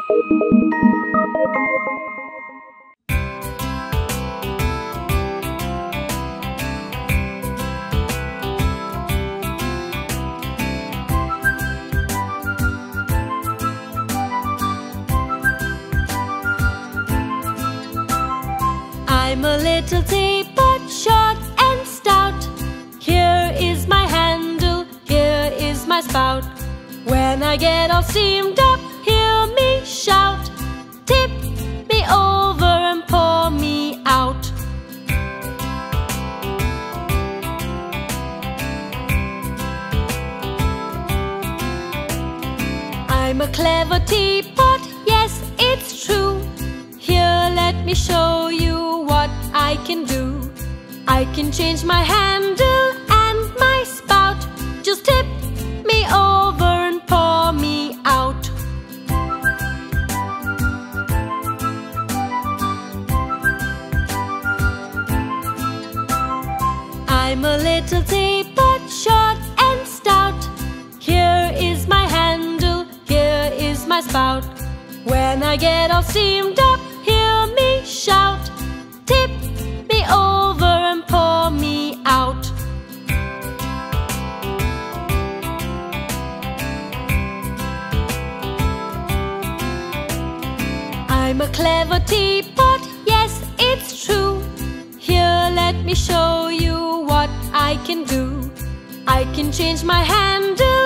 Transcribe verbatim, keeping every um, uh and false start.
I'm a little teapot, short and stout. Here is my handle, here is my spout. When I get all steamed up, hear me shout. Tip me over and pour me out. I'm a clever teapot, yes, it's true. Here, let me show you what I can do. I can change my handle and my spout. Just tip me over and pour me out. I'm a little teapot, short and stout. Here is my handle, here is my spout. When I get all steamed up, hear me shout. Tip me over and pour me out. I'm a clever teapot, yes, it's true. Here, let me show you what I can do. I can change my handle